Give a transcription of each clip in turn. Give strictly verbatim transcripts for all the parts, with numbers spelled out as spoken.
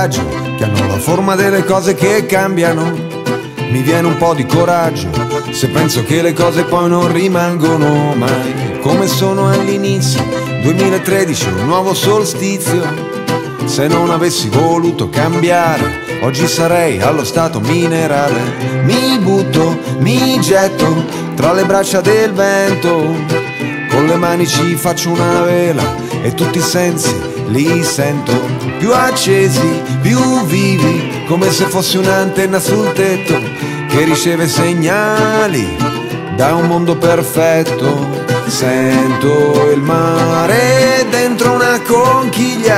viaggio, che hanno la forma delle cose che cambiano. Mi viene un po' di coraggio se penso che le cose poi non rimangono mai come sono all'inizio. duemilatredici, un nuovo solstizio. Se non avessi voluto cambiare, oggi sarei allo stato minerale. Mi butto, mi getto tra le braccia del vento, con le mani ci faccio una vela e tutti i sensi li sento più accesi, più vivi, come se fossi un'antenna sul tetto che riceve segnali da un mondo perfetto. Sento il mare dentro una conchiglia,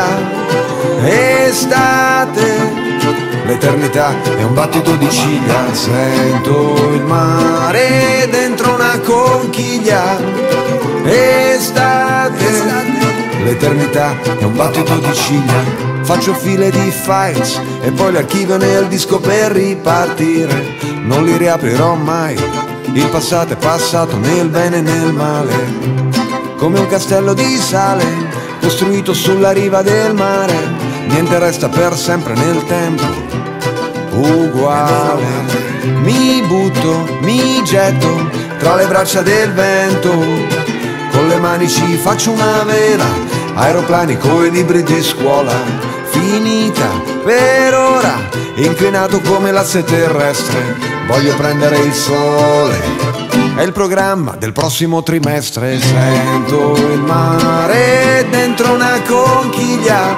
estate, l'eternità è un battito di ciglia. Sento il mare dentro una conchiglia, estate, l'eternità è un battito di ciglia. Faccio file di files e poi le archivio nel disco per ripartire. Non li riaprirò mai, il passato è passato nel bene e nel male, come un castello di sale costruito sulla riva del mare. Niente resta per sempre nel tempo, uguale. Mi butto, mi getto tra le braccia del vento, con le mani ci faccio una vela, aeroplani coi libri di scuola. Finita per ora, inclinato come l'asse terrestre, voglio prendere il sole, è il programma del prossimo trimestre. Sento il mare dentro una conchiglia,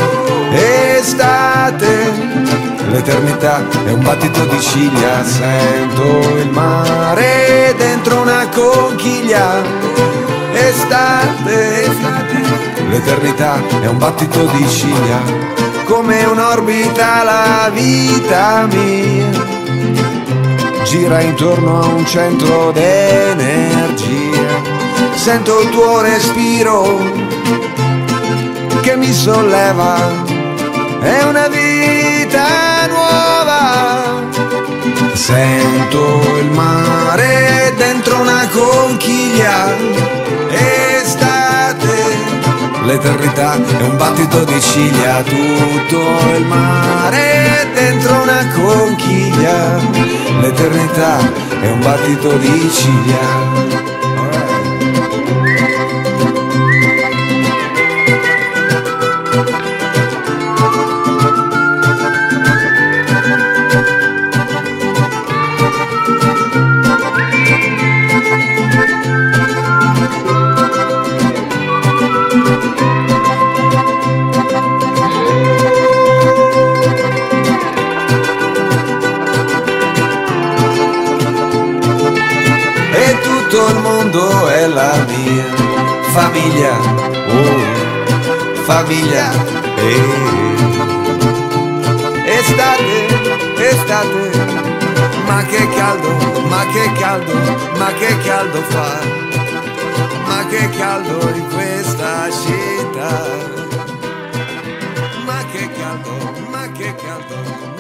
estate, l'eternità è un battito di ciglia. Sento il mare dentro una conchiglia, estate, l'eternità è un battito di ciglia. Come un'orbita la vita mia gira intorno a un centro d'energia. Sento il tuo respiro che mi solleva, è una vita nuova. Sento il mare dentro una conchiglia, estate, l'eternità è un battito di ciglia. Tutto il mare dentro una conchiglia, l'eternità è un battito di ciglia. Tutto il mondo è la mia famiglia, oh, famiglia, eh. Estate, estate, ma che caldo, ma che caldo, ma che caldo fa, ma che caldo in questa città, ma che caldo, ma che caldo.